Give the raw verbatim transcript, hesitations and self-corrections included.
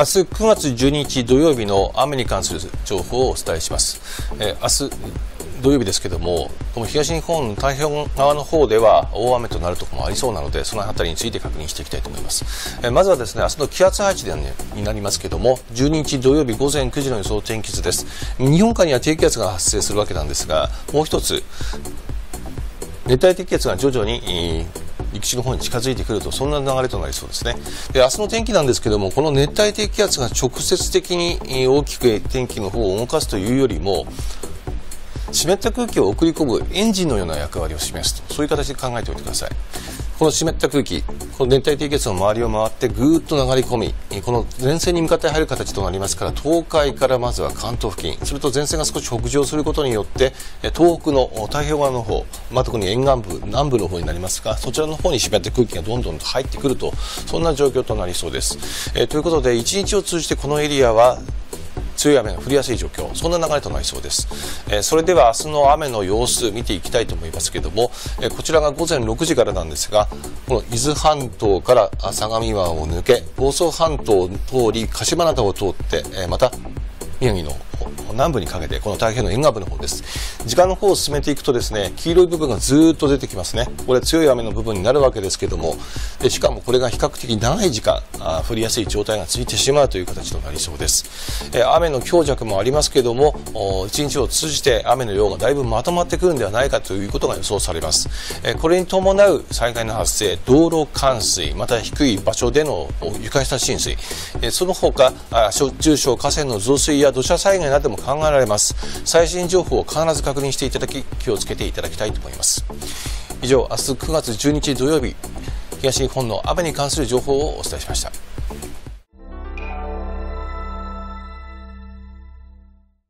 明日くがつじゅうににち土曜日の雨に関する情報をお伝えします。えー、明日土曜日ですけども、この東日本太平洋側の方では大雨となるところもありそうなので、その辺りについて確認していきたいと思います。えー、まずはですね、明日の気圧配置で、ね、になりますけども、じゅうににち土曜日午前くじの予想天気図です。日本海には低気圧が発生するわけなんですが、もう一つ熱帯低気圧が徐々に陸地の方に近づいてくると、そんな流れとなりそうですね。で、明日の天気なんですけども、この熱帯低気圧が直接的に大きく天気の方を動かすというよりも、湿った空気を送り込むエンジンのような役割を示すと、そういう形で考えておいてください。この湿った空気、この熱帯低気圧の周りを回ってぐーっと流れ込み、この前線に向かって入る形となりますから、東海からまずは関東付近、すると前線が少し北上することによって東北の太平洋側の方、まあ、特に沿岸部南部の方になりますが、そちらの方に湿った空気がどんどんと入ってくると、そんな状況となりそうです。えー、ということで一日を通じてこのエリアは強い雨が降りやすい状況、そんな流れとなりそうです。えー、それでは明日の雨の様子見ていきたいと思いますけれども、えー、こちらが午前ろくじからなんですが、この伊豆半島から相模湾を抜け、房総半島を通り鹿島灘を通って、えー、また宮城の南部にかけて、この太平洋の沿岸部の方です。時間の方を進めていくとですね、黄色い部分がずっと出てきますね。これ強い雨の部分になるわけですけども、でしかもこれが比較的長い時間あ降りやすい状態が続いてしまうという形となりそうです。え雨の強弱もありますけども、一日を通じて雨の量がだいぶまとまってくるんではないかということが予想されます。えこれに伴う災害の発生、道路冠水、また低い場所での床下浸水、えその他中小河川の増水や土砂災害なども考えられます。最新情報を必ず確認していただき、気をつけていただきたいと思います。以上、明日くがつじゅうににち土曜日、東日本の雨に関する情報をお伝えしました。